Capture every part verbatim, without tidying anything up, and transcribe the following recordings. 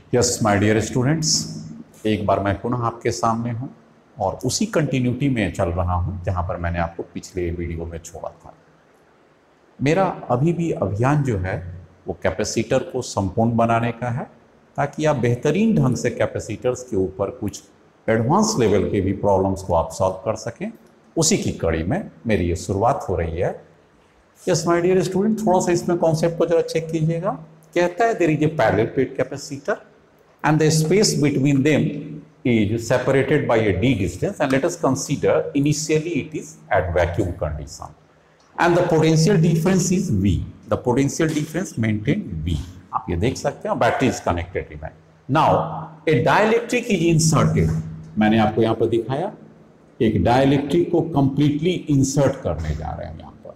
Yes my dear students, एक बार मैं पुनः आपके सामने हूं और उसी कंटिन्यूटी में चल रहा हूं जहां पर मैंने आपको पिछले वीडियो में छोड़ा था। मेरा अभी भी अभियान जो है वो कैपेसिटर को संपूर्ण बनाने का है, ताकि आप बेहतरीन ढंग से कैपेसिटर्स के ऊपर कुछ एडवांस लेवल के भी प्रॉब्लम्स को आप सॉल्व कर सकें। उसी की कड़ी में मेरी ये शुरुआत हो रही है। यस माय डियर स्टूडेंट, थोड़ा सा इसमें कॉन्सेप्ट को जरा चेक कीजिएगा। कहता है there is a parallel plate capacitor and the space between them is separated by a d distance, and let us consider initially it is at vacuum condition and the potential difference is V. The potential difference maintained V. आप ये देख सकते हैं, battery is connected remain. Now a dielectric is inserted. मैंने आपको यहाँ पर दिखाया, एक डाइलेक्ट्रिक को completely insert करने जा रहे हैं। यहाँ पर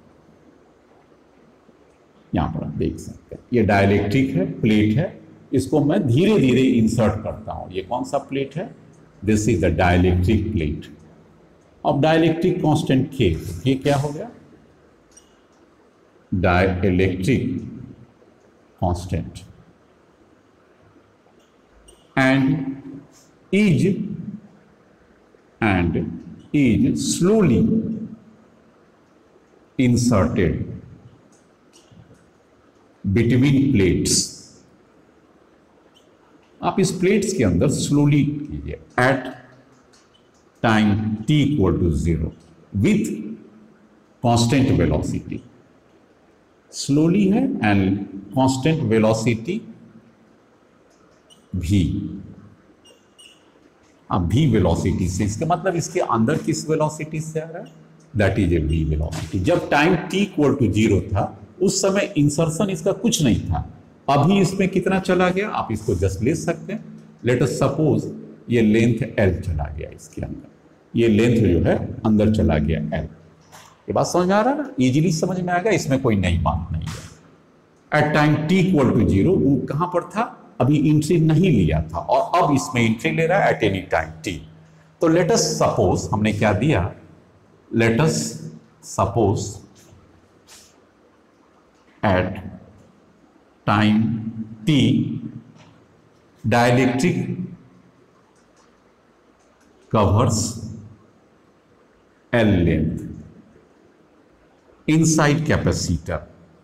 यहाँ पर आप देख सकते हैं, ये डाइलेक्ट्रिक है, प्लेट है, इसको मैं धीरे धीरे इंसर्ट करता हूं। ये कौन सा प्लेट है? This is the dielectric plate. अब डाइलेक्ट्रिक कांस्टेंट के, ये क्या हो गया? Dielectric constant and is and is slowly inserted between plates. आप इस प्लेट्स के अंदर स्लोली कीजिए at time T equal to zero with constant velocity. Slowly है एंड कांस्टेंट वेलोसिटी भी। अब भी वेलोसिटी से, इसके मतलब इसके अंदर किस वेलोसिटी से आ रहा है? That is a V velocity. जब time T equal to zero था उस समय इंसर्शन इसका कुछ नहीं था। अभी इसमें कितना चला गया आप इसको जस्ट ले सकते हैं। लेट अस सपोज ये लेंथ एल चला गया, इसके अंदर ये लेंथ जो है अंदर चला गया एल। ये बात समझ में आ रहा है ना? इजीली समझ में आ गया, इसमें कोई नई बात नहीं है। At time T equal to zero वो कहां पर था? अभी एंट्री नहीं लिया था और अब इसमें एंट्री ले रहा है एट एनी टाइम टी। तो लेट अस सपोज हमने क्या दिया? Let us suppose at time T dielectric covers L length inside capacitor.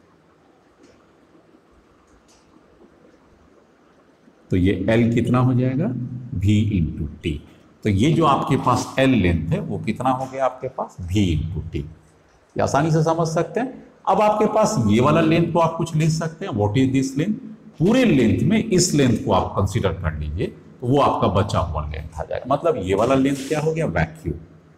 तो ये एल कितना हो जाएगा? भी इंटू टी। तो ये जो आपके पास एल लेंथ है वो कितना हो गया आपके पास? भी इंटू टी। ये आसानी से समझ सकते हैं। अब आपके पास ये वाला लेंथ को आप कुछ ले सकते हैं। What is this length? पूरे लेंथ में इस लेंथ को आप कंसीडर कर लीजिए, तो वो आपका बचा हुआ लेंथ आ जाएगा। मतलब ये वाला लेंथ क्या हो गया? वैक्यूम।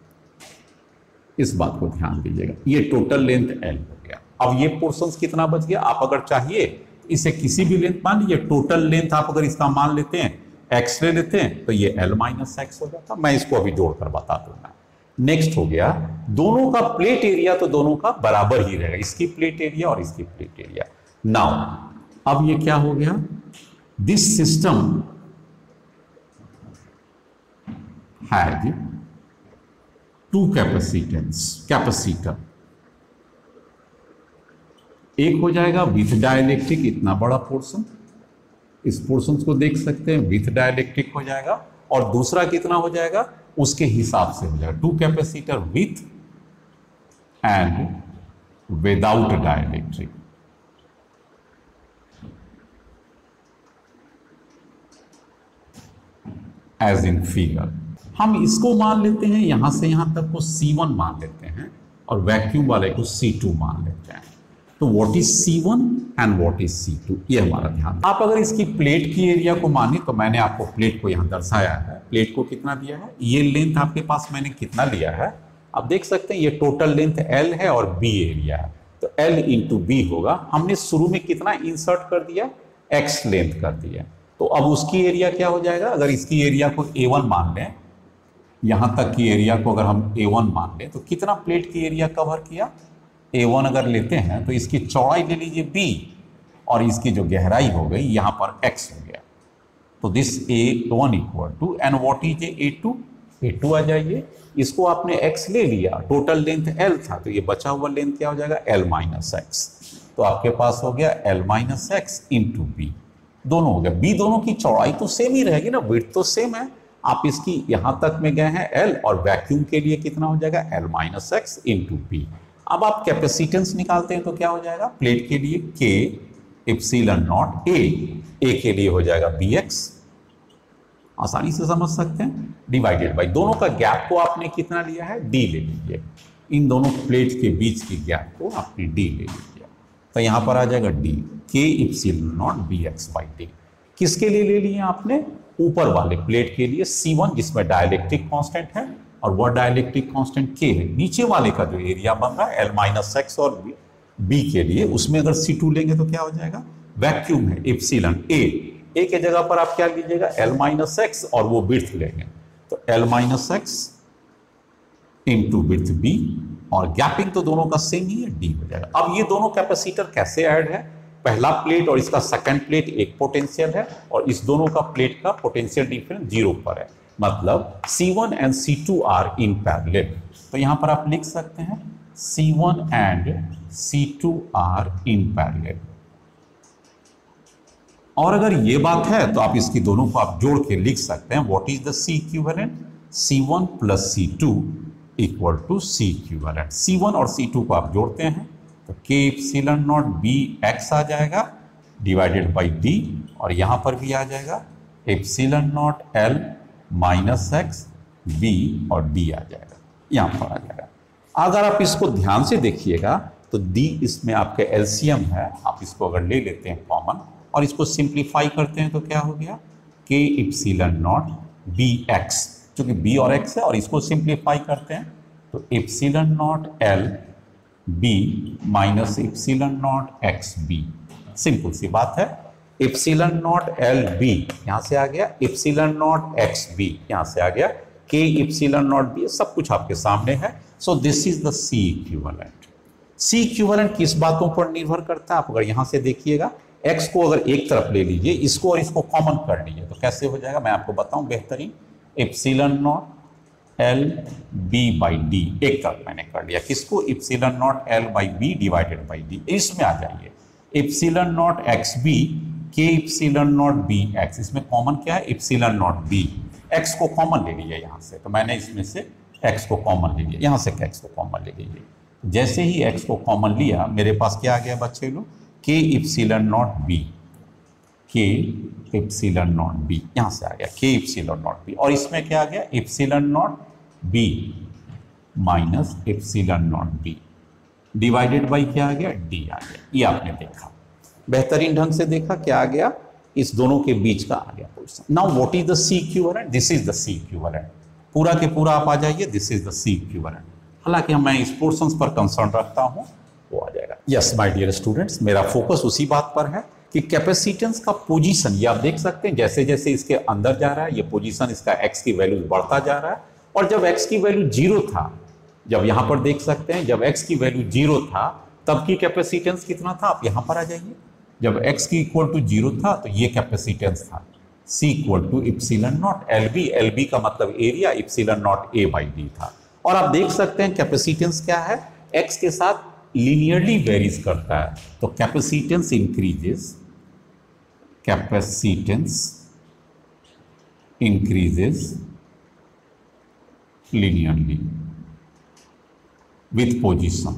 इस बात को ध्यान दीजिएगा। ये टोटल लेंथ एल हो गया। अब ये पोर्शंस कितना बच गया? आप अगर चाहिए इसे किसी भी लेंथ मान लीजिए। टोटल लेंथ आप अगर इसका मान लेते हैं, एक्स ले लेते हैं, तो ये एल माइनस एक्स हो जाता। मैं इसको अभी जोड़कर बता दूंगा। नेक्स्ट हो गया, दोनों का प्लेट एरिया तो दोनों का बराबर ही रहेगा, इसकी प्लेट एरिया और इसकी प्लेट एरिया। नाउ अब ये क्या हो गया? This system has two capacitance capacitor. एक हो जाएगा विथ डाइलेक्ट्रिक, इतना बड़ा पोर्शन, इस पोर्शन को देख सकते हैं, विथ डाइलेक्ट्रिक हो जाएगा। और दूसरा कितना हो जाएगा? उसके हिसाब से हो जाएगा। Two capacitor with and without dielectric. As in figure. हम इसको मान लेते हैं, यहां से यहां तक को सी वन मान लेते हैं और वैक्यूम वाले को सी टू मान लेते हैं। तो what is C one and what is C two, ये हमारा ध्यान। आप अगर इसकी प्लेट की एरिया को माने तो मैंने आपको प्लेट को यहां दर्शाया है। प्लेट को कितना दिया है? ये लेंथ आपके पास मैंने कितना लिया है आप देख सकते हैं। ये टोटल लेंथ एल है और बी एरिया है, तो एल इंटू बी होगा। हमने शुरू में कितना इंसर्ट कर दिया? एक्स लेंथ कर दिया। तो अब उसकी एरिया क्या हो जाएगा? अगर इसकी एरिया को ए वन मान लें, यहां तक की एरिया को अगर हम ए वन मान लें, तो कितना प्लेट की एरिया कवर किया? ए वन अगर लेते हैं तो इसकी चौड़ाई ले लीजिए b और इसकी जो गहराई हो गई यहाँ पर x हो गया। तो this A one equal to and what is A two? A two आ जाइए। इसको आपने x ले लिया, टोटल लेंथ l था, तो ये बचा हुआ लेंथ क्या हो जाएगा? l minus X. तो आपके पास हो गया l minus X into B. दोनों हो गया। बी दोनों की चौड़ाई तो सेम ही रहेगी ना, विड्थ तो सेम है। आप इसकी यहां तक में गए हैं एल, और वैक्यूम के लिए कितना हो जाएगा L minus X into B. अब आप कैपेसिटेंस निकालते हैं तो क्या हो जाएगा, प्लेट के लिए के इप्सिलन नॉट ए, ए के लिए हो जाएगा बी एक्स, आसानी से समझ सकते हैं, डिवाइडेड बाई दोनों का गैप को आपने कितना लिया है, डी ले लीजिए। इन दोनों प्लेट के बीच की गैप को आपने डी ले लीजिए, तो यहां पर आ जाएगा D K epsilon naught B X by D. किसके लिए ले लिए आपने, ऊपर वाले प्लेट के लिए सी वन जिसमें डाइलेक्ट्रिक कांस्टेंट है और वह डाइलेक्ट्रिक कांस्टेंट के है। नीचे वाले का जो एरिया बन रहा है एल माइनस एक्स और बी, बी के लिए उसमें अगर सी टू लेंगे तो क्या हो जाएगा, वैक्यूम है इप्सिलन ए, ए के जगह पर आप क्या लीजिएगा एल माइनस एक्स और वो विड्थ लेंगे तो L minus X into width B, और गैपिंग तो दोनों का सेम ही है, डी हो जाएगा। अब ये दोनों कैपेसिटर कैसे ऐड है, पहला प्लेट और इसका सेकंड प्लेट एक पोटेंशियल है और इस दोनों का प्लेट का पोटेंशियल डिफरेंस जीरो पर है, मतलब C one and C two are in parallel. तो यहां पर आप लिख सकते हैं C one and C two are in parallel. और अगर ये बात है तो आप इसकी दोनों को आप जोड़ के लिख सकते हैं what is the C equivalent, C one plus C two equal to C equivalent. C one और सी टू को आप जोड़ते हैं तो K epsilon naught B X आ जाएगा डिवाइडेड बाई डी, और यहां पर भी आ जाएगा epsilon naught L minus X B और डी आ जाएगा, यहां पर आ जाएगा। अगर आप इसको ध्यान से देखिएगा तो डी इसमें आपके एलसीएम है, आप इसको अगर ले लेते हैं कॉमन और इसको सिंप्लीफाई करते हैं तो क्या हो गया, K epsilon naught B X, चूंकि बी और एक्स है और इसको सिंप्लीफाई करते हैं तो epsilon naught L B minus epsilon naught X B. Simple सी बात है, इप्सिलन नॉट एल बी यहां से आ गया, इप्सिलन नॉट एक्स बी यहां से आ गया, के इप्सिलन नॉट बी, सब कुछ आपके सामने है। So this is the C equivalent. C equivalent किस बातों पर निर्भर करता है, आप अगर यहां से देखिएगा x को अगर एक तरफ ले लीजिए, इसको और इसको कॉमन कर लीजिए तो कैसे हो जाएगा, मैं आपको बताऊं बेहतरीन, epsilon naught L B by D, एक तरफ मैंने कर लिया, किसको, epsilon naught L by B divided by D. इसमें आ जाइए epsilon naught X B K epsilon naught B X, इसमें कॉमन क्या है, इप्सिलन नॉट बी, एक्स को कॉमन ले लीजिए यहां से, तो मैंने इसमें से एक्स को कॉमन ले लिया, यहां से एक्स को कॉमन ले लीजिए। जैसे ही एक्स को कॉमन लिया मेरे पास क्या आ गया बच्चे लोग, के epsilon naught B, K epsilon naught B यहां से आ गया, के इप्सिलन नॉट बी, और इसमें क्या आ गया, epsilon naught B minus epsilon naught B divided by क्या आ गया, डी आ गया। ये आपने देखा, बेहतरीन ढंग से देखा, क्या आ गया, इस दोनों के बीच का आ गया position. Now what is the C equivalent, this is the C equivalent, पूरा के पूरा आप आ जाइए, this is the C equivalent. हालांकि मैं इस पोर्शंस पर कंसर्न रखता हूं, वो आ जाएगा। यस माय डियर स्टूडेंट्स, मेरा फोकस उसी बात पर है कि कैपेसिटेंस का पोजीशन, ये आप देख सकते हैं जैसे जैसे इसके अंदर जा रहा है ये पोजीशन, इसका एक्स की वैल्यू बढ़ता जा रहा है, और जब एक्स की वैल्यू जीरो था, जब यहां पर देख सकते हैं जब एक्स की वैल्यू जीरो था तब की कैपेसिटेंस कितना था, आप यहां पर आ जाइए, जब एक्स की इक्वल टू जीरो था तो ये कैपेसिटेंस था C equal to epsilon naught L B, L B का मतलब area, epsilon naught A by D था। और आप देख सकते हैं कैपेसिटेंस क्या है, एक्स के साथ लीनियरली वेरीज करता है, तो capacitance increases, capacitance increases linearly with position।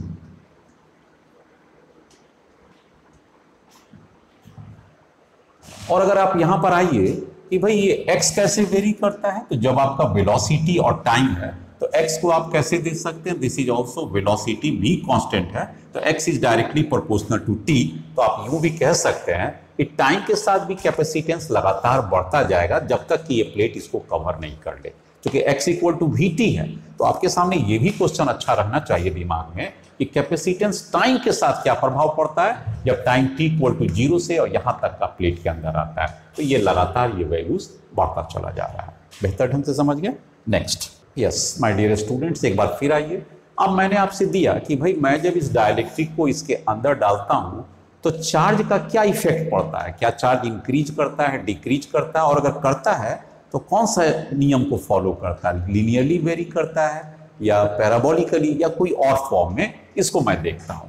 और अगर आप यहां पर आइए कि भाई ये x कैसे वेरी करता है, तो जब आपका वेलोसिटी और टाइम है तो x को आप कैसे दे सकते हैं, दिस इज ऑल्सो वेलोसिटी भी कांस्टेंट है तो x is directly proportional to t, तो आप यूं भी कह सकते हैं कि टाइम के साथ भी कैपेसिटेंस लगातार बढ़ता जाएगा जब तक कि ये प्लेट इसको कवर नहीं कर ले। क्योंकि x equal to V T है तो आपके सामने ये भी क्वेश्चन अच्छा रहना चाहिए दिमाग में कि कैपेसिटेंस टाइम के साथ क्या प्रभाव पड़ता है, जब time t equal to zero से और यहां तक का प्लेट के अंदर आता है तो ये लगातार ये वैल्यूज बढ़ता चला जा रहा है। बेहतर ढंग से समझ गए। Next, yes my dear students, एक बार फिर आइए। अब मैंने आपसे दिया कि भाई मैं जब इस डाइलेक्ट्रिक को इसके अंदर डालता हूं तो चार्ज का क्या इफेक्ट पड़ता है, क्या चार्ज इंक्रीज करता है, डिक्रीज करता है, और अगर करता है तो कौन सा नियम को फॉलो करता है, लीनियरली वेरी करता है या पैराबोलिकली या कोई और फॉर्म में, इसको मैं देखता हूं।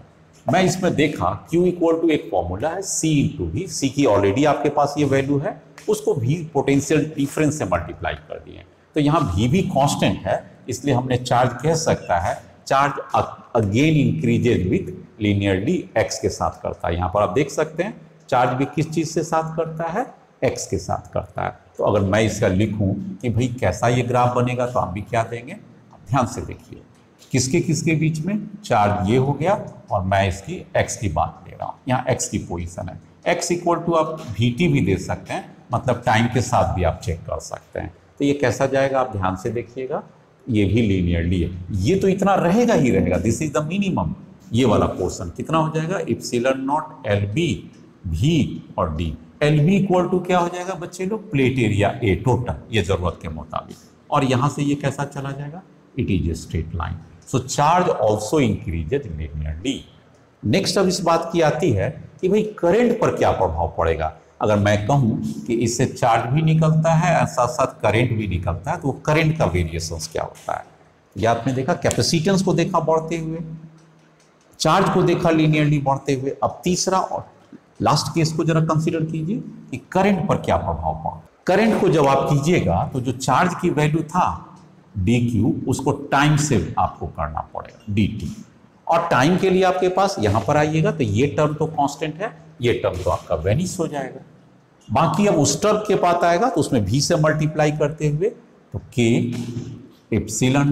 मैं इसमें देखा Q इक्वल टू एक फॉर्मूला है C इंटू भी, C की ऑलरेडी आपके पास ये वैल्यू है, उसको भी पोटेंशियल डिफरेंस से मल्टीप्लाई कर दिए। तो यहाँ V भी कांस्टेंट है, इसलिए हमने चार्ज कह सकता है charge again increases with linearly x के साथ करता है। यहाँ पर आप देख सकते हैं चार्ज भी किस चीज से साथ करता है, x के साथ करता है। तो अगर मैं इसका लिखूं कि भाई कैसा ये ग्राफ बनेगा, तो आप भी क्या देंगे, ध्यान से देखिए, किसके किसके बीच में चार्ज ये हो गया और मैं इसकी x की बात ले रहा हूँ, यहाँ x की पोजीशन है। x इक्वल टू आप vt भी दे सकते हैं, मतलब टाइम के साथ भी आप चेक कर सकते हैं। तो ये कैसा जाएगा, आप ध्यान से देखिएगा, ये भी लीनियरली है, ये तो इतना रहेगा ही रहेगा, दिस इज द मिनिमम। ये वाला पोर्शन कितना हो जाएगा, इप्सिलॉन नॉट एल बी भी और डी। एल बी इक्वल टू क्या हो जाएगा बच्चे लोग, प्लेट एरिया ए टोटल, ये जरूरत के मुताबिक, और यहां से ये कैसा चला जाएगा, it is a straight line. So charge also increases linearly. Next अब इस बात की आती है कि भाई करंट पर क्या प्रभाव पड़ेगा। अगर मैं कहूं कि इससे चार्ज भी निकलता है और साथ साथ करंट भी निकलता है, तो वो करंट का वेरिएशंस क्या होता है। या आपने देखा कैपेसिटेंस को देखा बढ़ते हुए, चार्ज को देखा लीनियरली बढ़ते हुए। अब तीसरा और लास्ट केस को जरा कंसीडर कीजिए कि करंट पर क्या प्रभाव पड़ा। करंट को जब आप कीजिएगा तो जो चार्ज की वैल्यू था डी क्यू, उसको टाइम से आपको करना पड़ेगा डी टी, और टाइम के लिए आपके पास यहां पर आइएगा तो ये टर्म तो कांस्टेंट है, ये टर्म तो आपका वेनिश हो जाएगा। बाकी अब उस टर्म के पास आएगा तो उसमें भी से मल्टीप्लाई करते हुए, तो K epsilon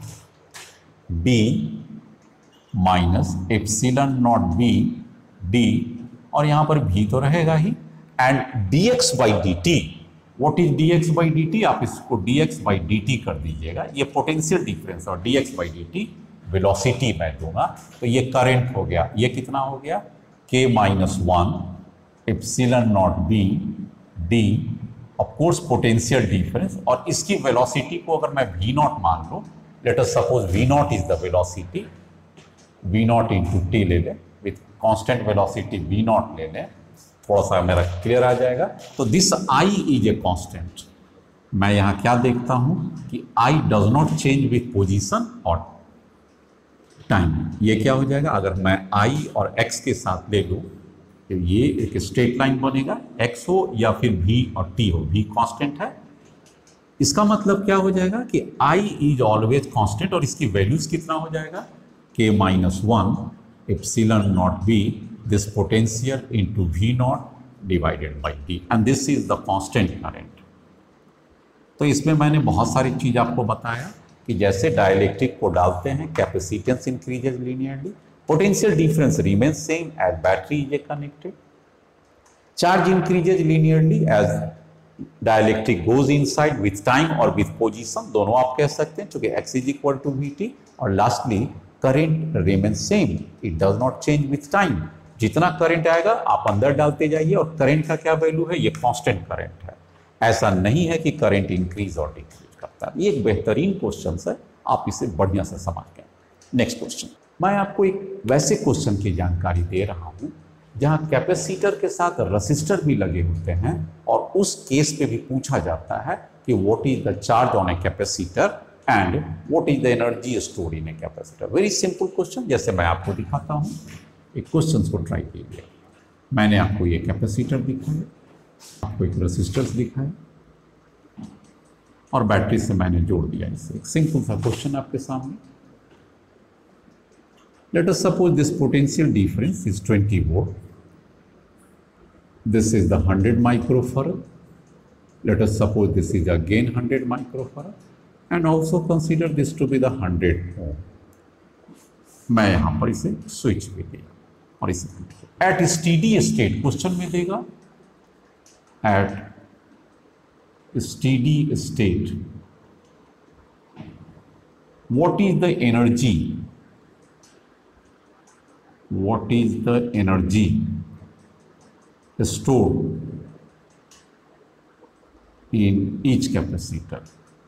naught B minus epsilon naught B D, और यहां पर भी तो रहेगा ही, and dx by D T. What is dx by D T, आप इसको dx बाई डी टी कर दीजिएगा, ये पोटेंशियल डिफरेंस, और dx by D T velocity मैं दूंगा, तो ये करंट हो गया। ये कितना हो गया, k minus one epsilon naught B D, of course potential difference, और इसकी वेलोसिटी को अगर मैं v नॉट मान लूं, let us suppose v naught is the velocity, v naught into T ले लें, with constant velocity v naught ले लें, थोड़ा सा मेरा क्लियर आ जाएगा। तो this i is a constant. मैं यहां क्या देखता हूं कि i does not change with position और टाइम। ये क्या हो जाएगा, अगर मैं i और x के साथ ले लूं तो ये एक स्ट्रेट लाइन बनेगा, x हो या फिर v और t हो, v कांस्टेंट है। इसका मतलब क्या हो जाएगा कि i इज ऑलवेज कांस्टेंट, और इसकी वैल्यूज कितना हो जाएगा, k minus one epsilon naught b, this potential into V naught divided by D, and this is the constant current। तो इसमें मैंने बहुत सारी चीज आपको बताया कि जैसे डाइलेक्ट्रिक को डालते हैं capacitance increases linearly, potential difference remains same as battery is connected, charge increases linearly as dielectric goes inside with time और विथ पोजीशन, दोनों आप कह सकते हैं क्योंकि x is equal to V T, और lastly current remains same, it does not change with time. जितना current आएगा आप अंदर डालते जाइए, और करंट का क्या वैल्यू है, ये कांस्टेंट करंट है। ऐसा नहीं है कि करंट इंक्रीज और डिक्रीज करता है। ये एक बेहतरीन क्वेश्चन है, आप इसे बढ़िया से समझ गए। नेक्स्ट क्वेश्चन, मैं आपको एक वैसे क्वेश्चन की जानकारी दे रहा हूं जहां कैपेसिटर के साथ रेसिस्टर भी लगे होते हैं, और उस केस पे भी पूछा जाता है कि what is the charge on a capacitor and what is the energy stored in a capacitor. Very simple question, जैसे मैं आपको दिखाता हूं, एक क्वेश्चन को ट्राई कीजिए। मैंने आपको ये कैपेसिटर दिखाया, आपको एक रेसिस्टर्स दिखाया, और बैटरी से मैंने जोड़ दिया। इसे एक सिंपल सा क्वेश्चन आपके सामने। Let us suppose this potential difference is twenty volt, this is the hundred microfarad, let us suppose this is again hundred microfarad, and also consider this to be the hundred ohm. मैं यहां पर इसे switch भी दिया और इसे eight steady state, question में देगा at steady state what is the energy, what is the energy stored in each capacitor.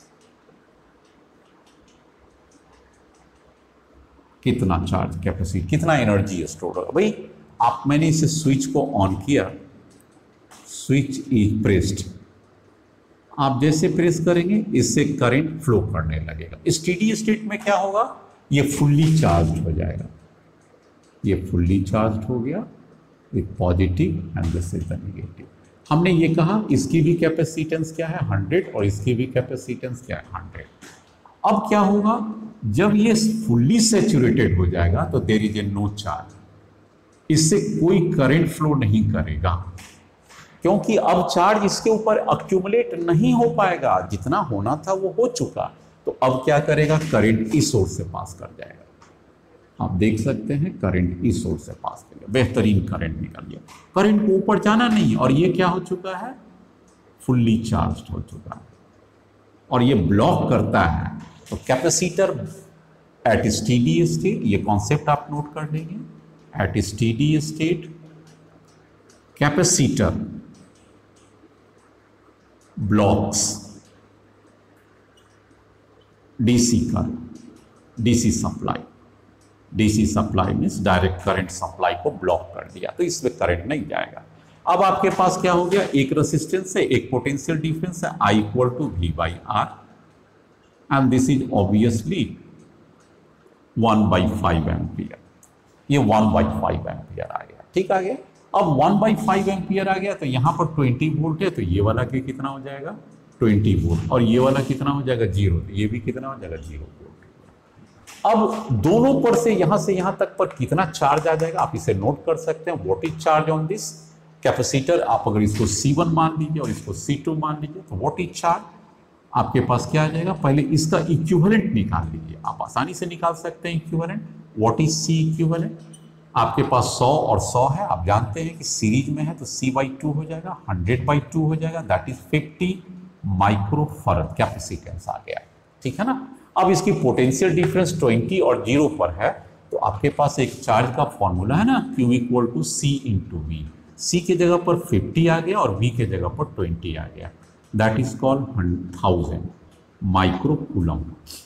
कितना चार्ज कैपेसिटी, कितना एनर्जी स्टोर होगा। भाई आप, मैंने इसे स्विच को ऑन किया, स्विच इज प्रेस्ड, आप जैसे प्रेस करेंगे इससे करंट फ्लो करने लगेगा। स्टेडी स्टेट में क्या होगा, ये फुल्ली चार्ज हो जाएगा। ये फुल्ली चार्ज हो गया with positive and this is the negative. हमने ये कहा इसकी भी कैपेसिटेंस क्या है हंड्रेड और इसकी भी कैपेसिटेंस क्या है हंड्रेड। अब क्या होगा, जब ये फुल्ली सैचुरेटेड हो जाएगा तो there is a no charge, इससे कोई करंट फ्लो नहीं करेगा, क्योंकि अब चार्ज इसके ऊपर अक्यूमुलेट नहीं हो पाएगा, जितना होना था वो हो चुका। तो अब क्या करेगा, करंट इस सोर्स से पास कर जाएगा। आप देख सकते हैं करंट इस सोर्स से पास कर गया, बेहतरीन करंट निकल गया, करंट को ऊपर जाना नहीं, और ये क्या हो चुका है, फुल्ली चार्ज हो चुका है, और ये ब्लॉक करता है। तो कैपेसिटर एट स्टेडी स्टेट, ये कॉन्सेप्ट आप नोट कर लेंगे, at steady state capacitor blocks DC का DC supply, DC supply means direct current supply को ब्लॉक कर दिया, तो इसमें करंट नहीं जाएगा। अब आपके पास क्या हो गया, एक रेसिस्टेंस है, एक पोटेंशियल डिफरेंस है, I equal to V by R, and this is obviously one by five ampere. ये वन बाई फाइव एम्पियर आ गया, ठीक आ गया। अब वन बाई फाइव एम्पियर आ गया, तो यहाँ पर ट्वेंटी वोल्ट है, तो ये वाला के कितना हो जाएगा ट्वेंटी वोल्ट, और ये वाला कितना हो जाएगा जीरो, तो ये भी कितना हो जाएगा जीरो वोल्ट। अब दोनों पर से यहाँ से यहाँ तक पर कितना चार्ज आ जाएगा, आप इसे नोट कर सकते हैं। What is charge on this capacitor, आप अगर इसको सी वन मान लीजिए और इसको सी टू मान लीजिए, तो व्हाट इज चार्ज आपके पास क्या आ जाएगा, पहले इसका इक्विवेलेंट निकाल लीजिए, आप आसानी से निकाल सकते हैं equivalent. What is C equivalent, आपके पास सौ और सौ है, आप जानते हैं कि सीरीज में है, तो सी बाई टू हो जाएगा, हंड्रेड बाई टू हो जाएगा, that is fifty microfarad capacitance आ गया, ठीक है ना। अब इसकी पोटेंशियल डिफरेंस ट्वेंटी और जीरो पर है, तो आपके पास एक चार्ज का फॉर्मूला है ना, Q equal to C into V, C के जगह पर फिफ्टी आ गया और वी के जगह पर ट्वेंटी आ गया, that is called thousand microcoulomb.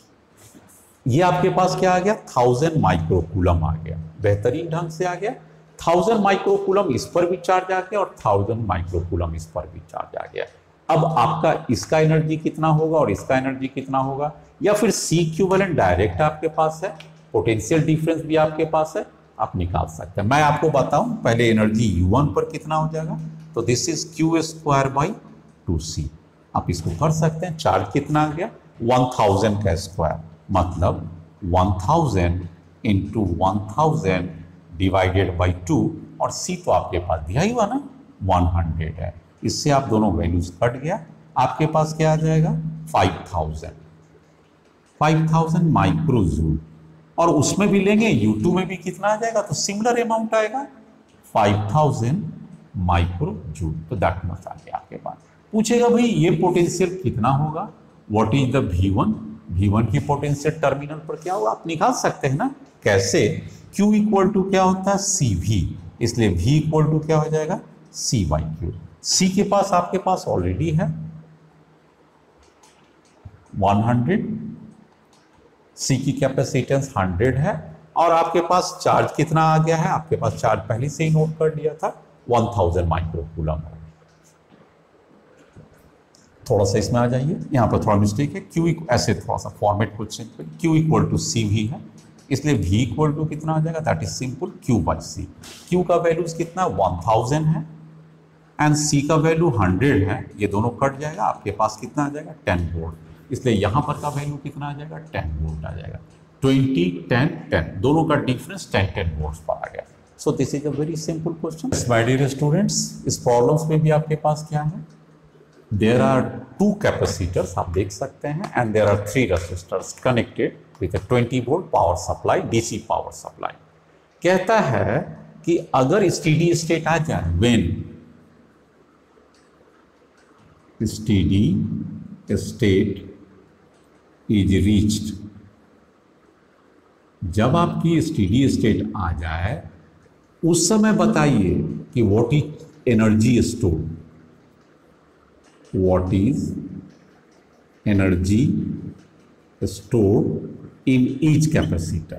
ये आपके पास क्या आ गया, थाउजेंड माइक्रोकूलम आ गया, बेहतरीन ढंग से आ गया। थाउजेंड माइक्रोकूलम इस पर भी चार्ज आ गया और थाउजेंड माइक्रोकूलम इस पर भी चार्ज आ गया। अब आपका इसका एनर्जी कितना होगा और इसका एनर्जी कितना होगा, या फिर सी इक्विवेलेंट डायरेक्ट आपके पास है, पोटेंशियल डिफरेंस भी आपके पास है, आप निकाल सकते हैं। मैं आपको बताऊं पहले एनर्जी यू वन पर कितना हो जाएगा, तो this is Q square by two C, आप इसको कर सकते हैं। चार्ज कितना आ गया, वन थाउजेंड का स्क्वायर, मतलब one thousand into one thousand divided by two, और सी तो आपके पास दिया ही हुआ ना वन हंड्रेड है, इससे आप दोनों वैल्यूज कट गया, आपके पास क्या आ जाएगा five thousand, five thousand microjoule, और उसमें भी लेंगे यू टू में भी कितना आ जाएगा, तो सिमिलर अमाउंट आएगा फाइव थाउजेंड माइक्रोजूल, तो दैट मच आ गया आपके पास। पूछेगा भाई ये पोटेंशियल कितना होगा, what is the V one, V one की पोटेंशियल टर्मिनल पर क्या होगा, आप निकाल सकते हैं ना, कैसे, Q इक्वल टू क्या होता है सी वी, इसलिए V इक्वल टू क्या हो जाएगा सी बाई क्यू। सी के पास आपके पास ऑलरेडी है हंड्रेड, सी की कैपेसिटेंस हंड्रेड है, और आपके पास चार्ज कितना आ गया है, आपके पास चार्ज पहले से ही नोट कर लिया था वन थाउजेंड माइक्रोकूलम। थोड़ा सा इसमें आ जाइए, यहाँ पर थोड़ा मिस्टेक है, क्यू ऐसे थोड़ा सा फॉर्मेट को चेंज करिए, Q equal to C V है, इसलिए v इक्वल टू कितना आ जाएगा, that is simple q by C. q का वैल्यूज कितना वन थाउजेंड है एंड c का वैल्यू हंड्रेड है, ये दोनों कट जाएगा, आपके पास कितना आ जाएगा टेन वोल्ट, इसलिए यहाँ पर का वैल्यू कितना आ जाएगा टेन वोल्ट आ जाएगा, ट्वेंटी टेन टेन, दोनों का डिफरेंस टेन टेन वोल्ट पर आ गया। So this is a very simple question my dear students. इस प्रॉब्लम्स में भी आपके पास क्या है, देयर आर टू कैपेसिटर्स, आप देख सकते हैं, and there are three resistors connected with twenty volt power supply, DC power supply. कहता है कि अगर स्टेडी स्टेट आ जाए, when steady state is reached, जब आपकी स्टेडी स्टेट आ जाए उस समय बताइए कि what is energy store, what is energy stored in each capacitor।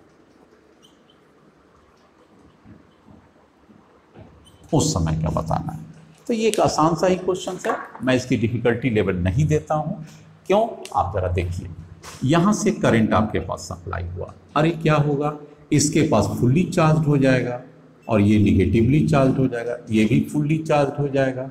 उस समय क्या बताना है, तो ये एक आसान सा ही क्वेश्चन है, मैं इसकी डिफिकल्टी लेवल नहीं देता हूं, क्यों, आप जरा देखिए, यहां से करंट आपके पास सप्लाई हुआ, अरे क्या होगा, इसके पास फुल्ली चार्ज हो जाएगा और ये निगेटिवली चार्ज हो जाएगा, ये भी फुल्ली चार्ज हो जाएगा,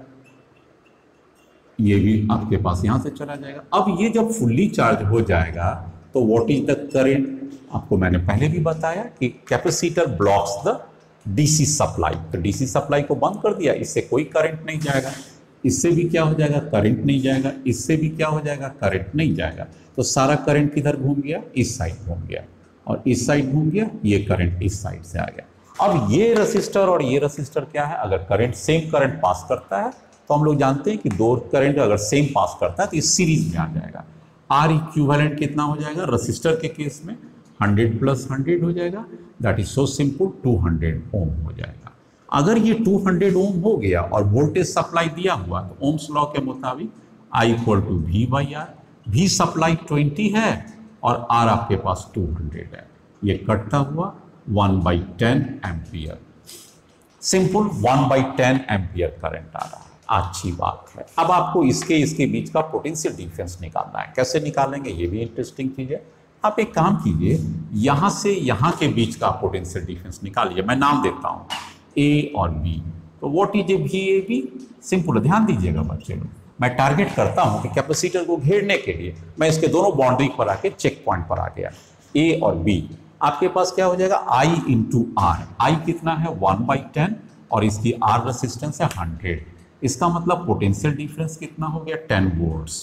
ये भी आपके पास यहां से चला जाएगा। अब ये जब फुल्ली चार्ज हो जाएगा तो व्हाट इज द करंट, आपको मैंने पहले भी बताया कि capacitor blocks the DC supply, तो डीसी सप्लाई को बंद कर दिया, इससे कोई करंट नहीं जाएगा, इससे भी क्या हो जाएगा, करंट नहीं जाएगा, इससे भी क्या हो जाएगा, करंट नहीं जाएगा। तो सारा करंट किधर घूम गया, इस साइड घूम गया, और इस साइड घूम गया, ये करंट इस साइड से आ गया। अब ये रेसिस्टर और ये रेसिस्टर क्या है, अगर करंट सेम करंट पास करता है तो हम लोग जानते हैं कि दो करंट अगर सेम पास करता है तो ये सीरीज में आ जाएगा। आर इक्विवेलेंट कितना हो जाएगा, रेसिस्टर के केस में हंड्रेड प्लस हंड्रेड हो जाएगा, that is so simple, two hundred ohm हो जाएगा। अगर ये टू हंड्रेड ओम हो गया और वोल्टेज सप्लाई दिया हुआ तो ओम्स लॉ के मुताबिक I equal to V by R, V supply twenty है और आर आपके पास टू हंड्रेड है, ये कटता हुआ one by ten ampere, simple one by ten ampere current आ रहा है। अच्छी बात है। अब आपको इसके इसके बीच का पोटेंशियल डिफरेंस निकालना है, कैसे निकालेंगे ये भी इंटरेस्टिंग चीज है। आप एक काम कीजिए, यहां से यहां के बीच का पोटेंशियल डिफरेंस निकालिए, मैं नाम देता हूं ए और बी। तो what is a V A B, simple, ध्यान दीजिएगा बच्चे लोग, मैं टारगेट करता हूं कि कैपेसिटर को घेरने के लिए मैं इसके दोनों बाउंड्री पर आके चेक पॉइंट पर आ गया, ए और बी। आपके पास क्या हो जाएगा, आई इंटू आर, आई कितना है वन बाई टेन और इसकी आर रेसिस्टेंस है हंड्रेड, इसका मतलब पोटेंशियल डिफरेंस कितना हो गया, टेन वोल्ट्स।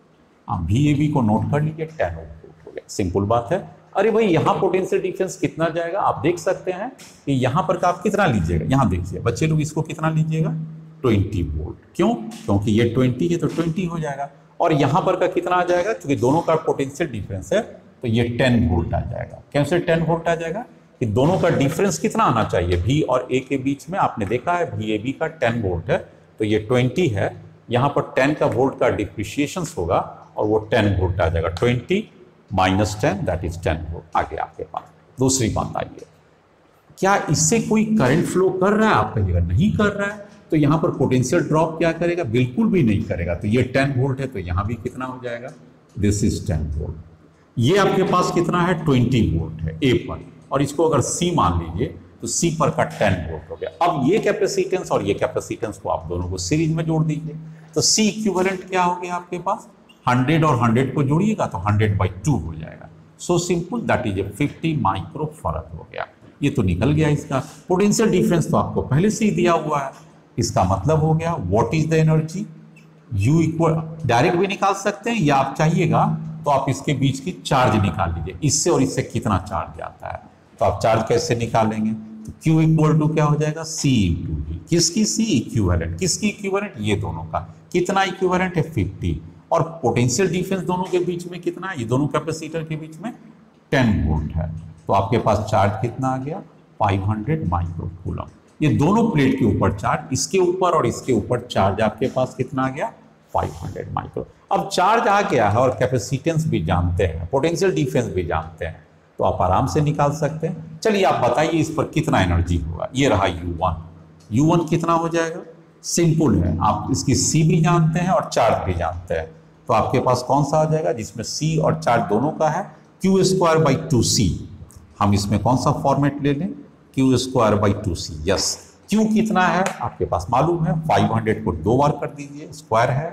आप वी ए बी को नोट कर लीजिए, टेन वोल्ट हो गया, सिंपल बात है। अरे भाई यहाँ पोटेंशियल डिफरेंस कितना जाएगा, आप देख सकते हैं कि यहाँ पर का आप कितना लीजिएगा, यहाँ देखिए बच्चे लोग, इसको कितना लीजिएगा, ट्वेंटी वोल्ट। क्यों, क्योंकि ये ट्वेंटी है तो ट्वेंटी हो जाएगा, और यहाँ पर का कितना आ जाएगा, क्योंकि दोनों का पोटेंशियल डिफरेंस है तो ये टेन वोल्ट आ जाएगा। कैसे टेन वोल्ट आ जाएगा, कि दोनों का डिफरेंस कितना आना चाहिए, वी और ए के बीच में, आपने देखा है वी ए बी का टेन वोल्ट है तो ये ट्वेंटी है, यहाँ पर टेन का वोल्ट का डिप्रिशिएशन होगा और वो टेन वोल्ट आ जाएगा, twenty minus ten that is ten volt. आगे आपके पास दूसरी बात आइए, क्या इससे कोई करंट फ्लो कर रहा है, आप कहिएगा नहीं कर रहा है, तो यहाँ पर पोटेंशियल ड्रॉप क्या करेगा, बिल्कुल भी नहीं करेगा। तो ये टेन वोल्ट है तो यहाँ भी कितना हो जाएगा, दिस इज टेन वोल्ट। ये आपके पास कितना है, ट्वेंटी वोल्ट है ए पर, और इसको अगर सी मान लीजिए तो सी पर का टेन वोल्ट हो गया। अब ये कैपेसिटेंस और ये कैपेसिटेंस को आप दोनों को सीरीज में जोड़ दीजिए, तो सी इक्विवेलेंट क्या हो गया आपके पास, हंड्रेड और हंड्रेड को जोड़िएगा तो हंड्रेड बाई टू हो जाएगा, so simple, that is a fifty micro farad हो गया। ये तो निकल गया, इसका पोटेंशियल डिफरेंस तो आपको पहले से ही दिया हुआ है, इसका मतलब हो गया what is the energy, U equal, direct भी निकाल सकते हैं या आप चाहिएगा तो आप इसके बीच की चार्ज निकाल लीजिए, इससे और इससे कितना चार्ज आता है। तो आप चार्ज कैसे निकालेंगे, तो Q इक्वल टू क्या हो जाएगा, C इंटू वी, किसकी C इक्विवेलेंट, किसकी इक्विवेलेंट, ये दोनों का कितना इक्विवेलेंट है, फिफ्टी, और पोटेंशियल डिफरेंस दोनों के बीच में कितना है, ये दोनों कैपेसिटर के बीच में टेन वोल्ट है, तो आपके पास चार्ज कितना आ गया, फाइव हंड्रेड माइक्रो कूलम। ये दोनों प्लेट के ऊपर चार्ज, इसके ऊपर और इसके ऊपर चार्ज आपके पास कितना आ गया, फाइव हंड्रेड माइक्रो। अब चार्ज आ गया है और कैपेसिटेंस भी जानते हैं, पोटेंशियल डिफरेंस भी जानते हैं, तो आप आराम से निकाल सकते हैं। चलिए आप बताइए इस पर कितना एनर्जी होगा, ये रहा यू वन, यू वन कितना हो जाएगा, सिंपल है, आप इसकी सी भी जानते हैं और चार्ज भी जानते हैं, तो आपके पास कौन सा आ जाएगा जिसमें सी और चार्ज दोनों का है, Q square by two C. हम इसमें कौन सा फॉर्मेट ले लें, Q square by two C, yes. Q कितना है आपके पास मालूम है, फाइव हंड्रेड को दो बार कर दीजिए, स्क्वायर है,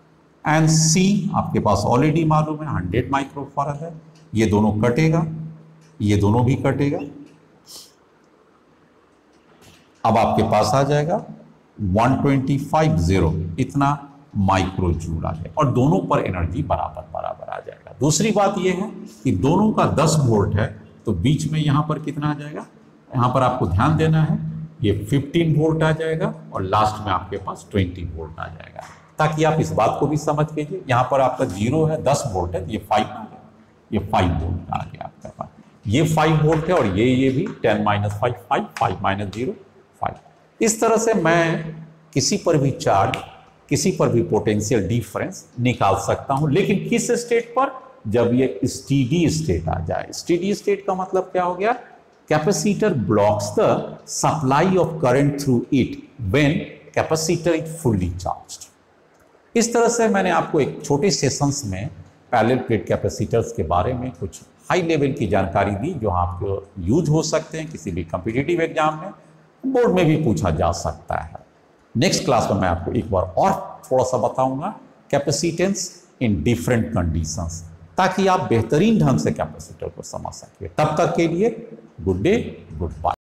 एंड सी आपके पास ऑलरेडी मालूम है हंड्रेड माइक्रो फैराड है, ये दोनों कटेगा, ये दोनों भी कटेगा, अब आपके पास आ जाएगा वन ट्वेंटी फाइव जीरो, इतना माइक्रो जूल आ जाएगा, और दोनों पर एनर्जी बराबर बराबर आ जाएगा। दूसरी बात यह है कि दोनों का दस वोल्ट है तो बीच में यहां पर कितना आ जाएगा, यहां पर आपको ध्यान देना है, ये फिफ्टीन वोल्ट आ जाएगा और लास्ट में आपके पास ट्वेंटी वोल्ट आ जाएगा, ताकि आप इस बात को भी समझ लीजिए। यहां पर आपका जीरो है, दस वोल्ट है, ये फाइव आ गया, ये फाइव वोल्ट आ गया आपके पास, ये फाइव वोल्ट है, और ये ये भी ten minus five, five, five minus zero, five. इस तरह से मैं किसी पर भी चार्ज, किसी पर भी पोटेंशियल डिफरेंस निकाल सकता हूं, लेकिन किस स्टेट पर, जब ये स्टेडी स्टेट आ जाए। स्टेडी स्टेट का मतलब क्या हो गया, capacitor blocks the supply of current through it when capacitor is fully charged. इस तरह से मैंने आपको एक छोटे सेशंस में पैरेलल प्लेट कैपेसिटर्स के बारे में कुछ हाई लेवल की जानकारी दी जो आपको यूज हो सकते हैं किसी भी कॉम्पिटिटिव एग्जाम में, बोर्ड में भी पूछा जा सकता है। नेक्स्ट क्लास में मैं आपको एक बार और थोड़ा सा बताऊंगा कैपेसिटेंस इन डिफरेंट कंडीशंस, ताकि आप बेहतरीन ढंग से कैपेसिटर को समझ सकिए। तब तक के लिए गुड डे, गुड बाय।